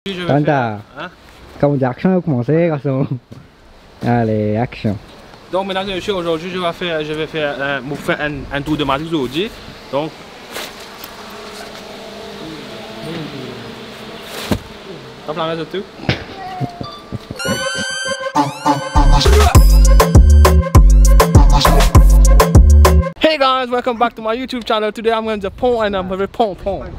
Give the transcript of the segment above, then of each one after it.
Tanta, quand l'action a commencé, garçon. Allez, action. Donc, mesdames et messieurs, aujourd'hui, je vais faire un tour de matrice aujourd'hui. Donc, top la main tout. Hey guys, welcome back to my YouTube channel. Today I'm going to pong and I'm going to pong.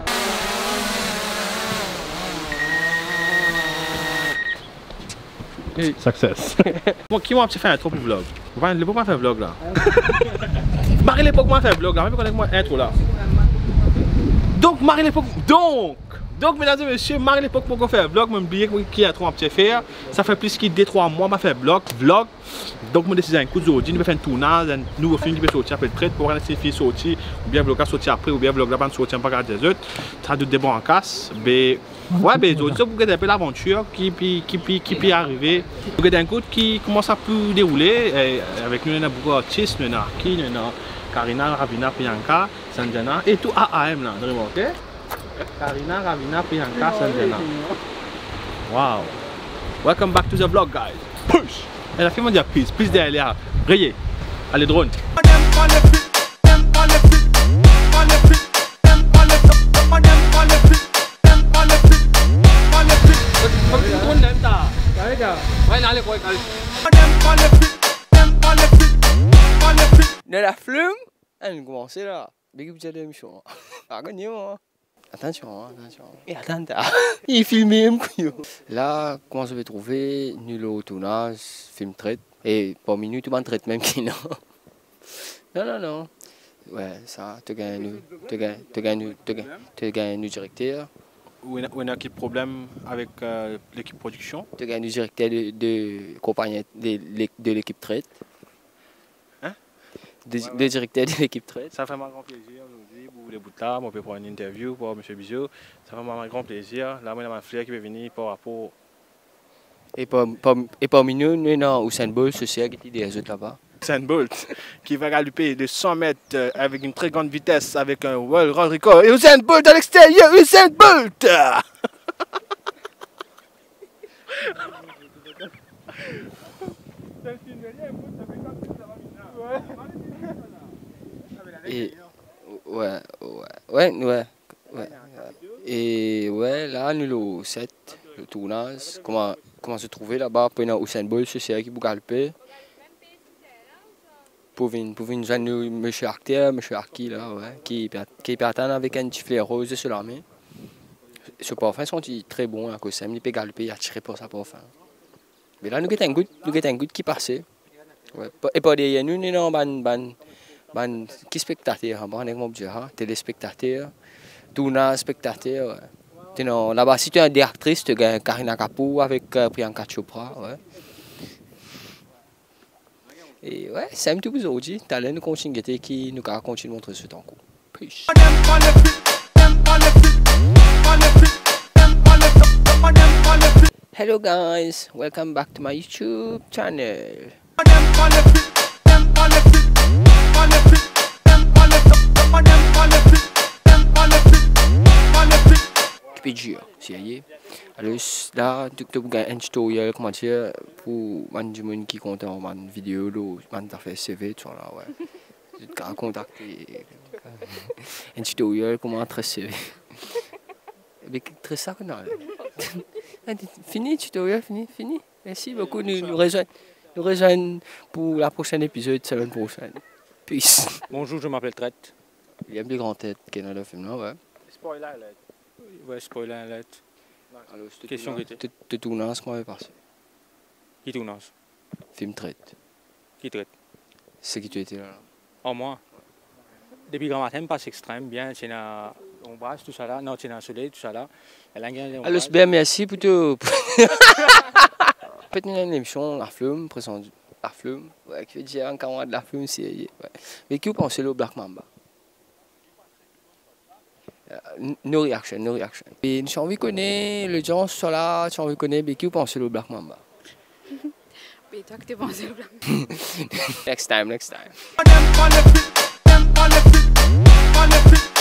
Success. Bon, qui m'a fait un trop pour vlog? Vous ne pouvez pas faire vlog là. Marie l'époque m'a fait vlog là, même quand moi intro là. Donc Marie l'époque donc mesdames et messieurs, Marie l'époque pour qu'on fait vlog, même oublié qui a trop un petit faire. Ça fait plus que 2-3 mois m'a fait vlog. Donc je décide un coup d'aujourd'hui, nous vais faire un tournage, un nouveau film qui va sortir après prêt pour voir si film sorti, ou bien vlog à sortir après, ou bien vlog là-bas sortir pas des autres. Ça doute des bons en casse. Mais ouais, mais aujourd'hui, vous regardez un peu l'aventure qui peut arriver. Vous regardez un coup qui commence à plus dérouler. Avec nous, il y a beaucoup d'artistes, il y a Arki, il y a Karina, Ravina, Priyanka, Sanjana et tout AAM là, ok? Karina, Ravina, Priyanka, Sanjana. Wow. Welcome back to the vlog, guys. Push! Et la fille m'a dit peace derrière. Rayez. Allez, drone. De la flume, elle commence là. Big up l'émission. Attention, attention. Et attends, il filme même. Là, comment je vais trouver nul au tournage, film traite. Et par minute, tu m'en traites même qui non. Non. Ouais, ça, tu gagnes un directeur. Ou il y a quel problème avec l'équipe production? Tu gagnes un directeur de compagnie de l'équipe traite. Hein? De directeur de l'équipe traite. Ça fait un grand plaisir aujourd'hui pour les bouts là. On peut prendre une interview pour M. Bizot. Ça fait un grand plaisir. Là, moi, il y a ma frère qui va venir par rapport. Et parmi nous, il y a Usain Bolt, ceci qui est des autres là-bas. Usain Bolt qui va galoper de 100 mètres avec une très grande vitesse avec un world record. Et Usain Bolt à l'extérieur, Usain Bolt! Et ouais. Et ouais, là, nous le 7, le tournage, comment se trouver là-bas, pour une Usain Bolt, c'est qui vous galper. Pour une jeune monsieur acteur, monsieur Arki là, ouais, qui peut attendre avec un petit flair rose sur la main. Ce parfum sont très bons, à cause ça, il peut galper, il a tiré pour sa parfum. Mais là, nous avons un goût qui passait. Ouais. Et pas derrière nous, nous avons qui spectateur, téléspectateur, tournage spectateur. Ouais. Là-bas, si tu es des actrices, tu as Karina Kapoor avec Priyanka Chopra. Ouais. Et ouais, c'est un petit peu aujourd'hui. Tu as l'air de continuer qui nous continue de montrer ce temps. Peace. Hello guys, welcome back to my YouTube channel. Alors là, tu as un tutoriel comment dire pour les gens qui comptent en vidéo, man fait CV, tu vois là, ouais. Tu as contacté un tutoriel comment très CV. Mais très ça qu'on a. Fini tutoriel, fini. Merci beaucoup, nous rejoignons pour la prochaine épisode, semaine prochaine. Peace. Bonjour, je m'appelle Traite. Il y a une plus grande tête qui est dans le film là, ouais. Spoiler alert. Ouais, spoiler alert. Alors, question qui était. Tu tournes comment est passé? Qui tournage? Film traite. Qui traite? C'est qui tu étais là? Oh, moi? Depuis grand matin, passe extrême, bien, c'est un ombrage, tout ça là. Non, c'est un soleil, tout ça là. Alors, bien, merci pour tout. Peut-être une émission, la flume, présente. La flume, ouais, qui veut dire encore de la flume, c'est. Ouais. Mais qui vous pensez au Black Mamba? No reaction. Et si on veut connaître les gens sont là, si on veut connaître, mais qui vous pensez au Black Mamba? Mais toi que tu penses au Black Mamba? Next time.